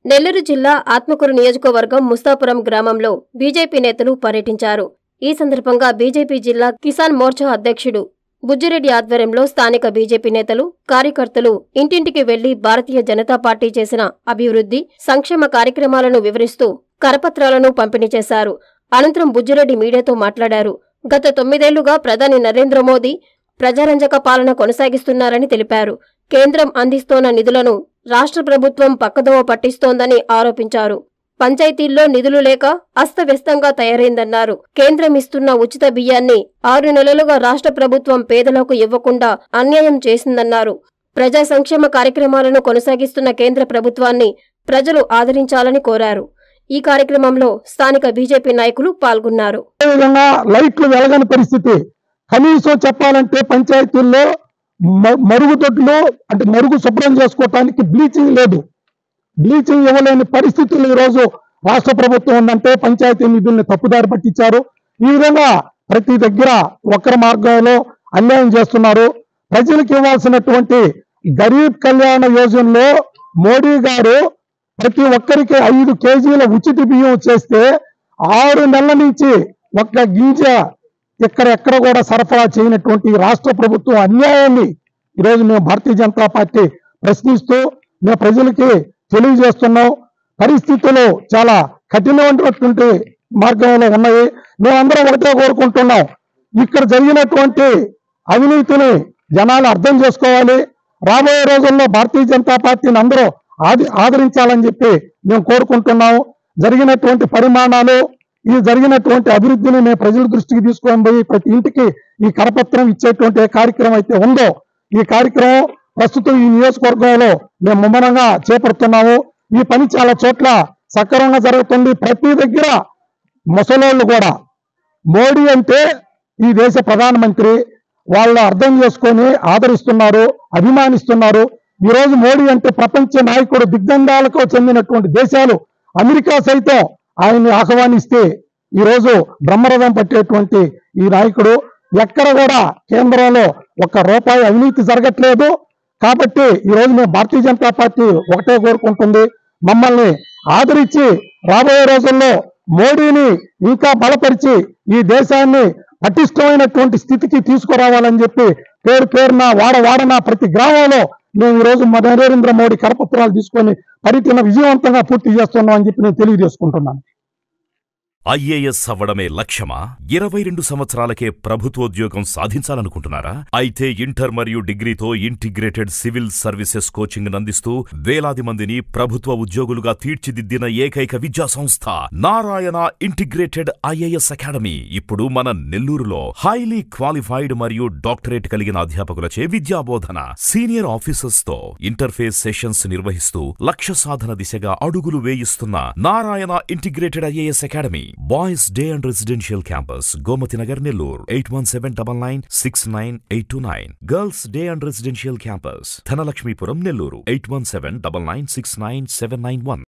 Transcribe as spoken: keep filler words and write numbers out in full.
నెల్లూరు జిల్లా ఆత్మకూరు నియోజకవర్గం ముస్తాపురం గ్రామంలో బీజేపీ నేతలు పర్యటించారు. ఈ సందర్భంగా బీజేపీ జిల్లా కిసాన్ మోర్చా అధ్యక్షుడు బుజ్జిరెడ్డి ఆధ్వర్యంలో స్థానిక బీజేపీ నేతలు, కార్యకర్తలు ఇంటింటికి వెళ్లి భారతీయ జనతా పార్టీ చేసిన అభివృద్ధి, సంక్షేమ కార్యక్రమాలను వివరిస్తూ కరపత్రాలను పంపిణీ చేశారు. అనంతరం బుజ్జిరెడ్డి మీడియాతో మాట్లాడారు. గత తొమ్మిదేళ్లుగా ప్రధాని నరేంద్ర మోదీ ప్రజారంజక పాలన కొనసాగిస్తున్నారని తెలిపారు. కేంద్రం అందిస్తోన్న నిధులను రాష్ట్ర ప్రభుత్వం పక్కదోవ పట్టిస్తోందని ఆరోపించారు. పంచాయతీల్లో నిధులు లేక అస్తవ్యస్తంగా తయారైందన్నారు. కేంద్రం ఇస్తున్న ఉచిత బియ్యాన్ని ఆరు నెలలుగా రాష్ట్ర ప్రభుత్వం పేదలకు ఇవ్వకుండా అన్యాయం చేసిందన్నారు. ప్రజా సంక్షేమ కార్యక్రమాలను కొనసాగిస్తున్న కేంద్ర ప్రభుత్వాన్ని ప్రజలు ఆదరించాలని కోరారు. ఈ కార్యక్రమంలో స్థానిక బీజేపీ నాయకులు పాల్గొన్నారు. లైట్లు వెలగని పరిస్థితి, కనీసం చెప్పాలంటే పంచాయతీల్లో మరుగుదొడ్లు అంటే మరుగు శుభ్రం చేసుకోవటానికి బ్లీచింగ్ లేదు. బ్లీచింగ్ ఇవ్వలేని పరిస్థితులు ఈరోజు రాష్ట్ర ప్రభుత్వం ఉందంటే పంచాయతీ నిధుల్ని తప్పుదారి పట్టించారు. ఈ విధంగా ప్రతి దగ్గర వక్ర మార్గంలో అన్యాయం చేస్తున్నారు. ప్రజలకు ఇవ్వాల్సినటువంటి గరీబ్ కళ్యాణ యోజనలో మోడీ గారు ప్రతి ఒక్కరికి ఐదు కేజీల ఉచిత బియ్యం చేస్తే ఆరు నెలల నుంచి ఒక్క గింజ ఎక్కడెక్కడ కూడా సరఫరా చేయనటువంటి రాష్ట్ర ప్రభుత్వం అన్యాయాన్ని ఈరోజు మేము భారతీయ జనతా పార్టీ ప్రశ్నిస్తూ మేము ప్రజలకి తెలియజేస్తున్నాం. పరిస్థితులు చాలా కఠినమైనటువంటి మార్గంలో ఉన్నాయి. మేమందరం ఒకటే కోరుకుంటున్నాం, ఇక్కడ జరిగినటువంటి అవినీతిని జనాలు అర్థం చేసుకోవాలి. రాబోయే రోజుల్లో భారతీయ జనతా పార్టీని అందరూ ఆది ఆదరించాలని చెప్పి మేము కోరుకుంటున్నాము. జరిగినటువంటి పరిమాణాలు, ఈ జరిగినటువంటి అభివృద్ధిని మేము ప్రజల దృష్టికి తీసుకొని పోయి ప్రతి ఇంటికి ఈ కరపత్రం ఇచ్చేటువంటి కార్యక్రమం అయితే ఉందో ఈ కార్యక్రమం ప్రస్తుతం ఈ నియోజకవర్గంలో మేము ముమ్మరంగా చేపడుతున్నాము. ఈ పని చాలా చోట్ల సక్రమంగా జరుగుతుంది. ప్రతి దగ్గర ముసలోళ్ళు కూడా మోడీ అంటే ఈ దేశ ప్రధానమంత్రి, వాళ్ళు అర్థం చేసుకొని ఆదరిస్తున్నారు, అభిమానిస్తున్నారు. ఈరోజు మోడీ అంటే ప్రపంచ నాయకుడు, దిగ్గంగాలకు చెందినటువంటి దేశాలు అమెరికా సైతం ఆయన్ని ఆహ్వానిస్తే ఈరోజు బ్రహ్మరథం పట్టేటువంటి ఈ నాయకుడు. ఎక్కడ కూడా కేంద్రంలో ఒక్క రూపాయి అవినీతి జరగట్లేదు. కాబట్టి ఈరోజు మేము భారతీయ జనతా పార్టీ ఒకటే కోరుకుంటుంది, మమ్మల్ని ఆదరించి రాబోయే రోజుల్లో మోడీని ఇంకా బలపరిచి ఈ దేశాన్ని పటిష్టమైనటువంటి స్థితికి తీసుకురావాలని చెప్పి పేరు పేరున వాడ వాడన ప్రతి గ్రామంలో మేము ఈరోజు నరేంద్ర మోడీ కరపత్రాలు తీసుకొని పర్యటన విజయవంతంగా పూర్తి చేస్తున్నాం అని చెప్పి నేను తెలియజేసుకుంటున్నాను. ఐఏఎస్ అవ్వడమే లక్ష్యమా? ఇరవై రెండు సంవత్సరాలకే ప్రభుత్వోద్యోగం సాధించాలనుకుంటున్నారా? అయితే ఇంటర్ మరియు డిగ్రీతో ఇంటిగ్రేటెడ్ సివిల్ సర్వీసెస్ కోచింగ్ అందిస్తూ వేలాది మందిని ప్రభుత్వ ఉద్యోగులుగా తీర్చిదిద్దిన ఏకైక విద్యా సంస్థ నారాయణ ఇంటిగ్రేటెడ్ ఐఏఎస్ అకాడమీ ఇప్పుడు మన నెల్లూరులో హైలీ క్వాలిఫైడ్ మరియు డాక్టరేట్ కలిగిన అధ్యాపకులచే విద్యాబోధన, సీనియర్ ఆఫీసర్స్ తో ఇంటర్ఫేస్ సెషన్స్ నిర్వహిస్తూ లక్ష్య సాధన దిశగా అడుగులు వేయిస్తున్న Narayana integrated IAS academy. Boys Day and Residential Campus, Gomati Nagar, Nellore, eight one seven nine nine six nine eight two nine. Girls Day and Residential Campus, Thanalakshmipuram, Nellore, eight one seven nine nine six nine seven nine one.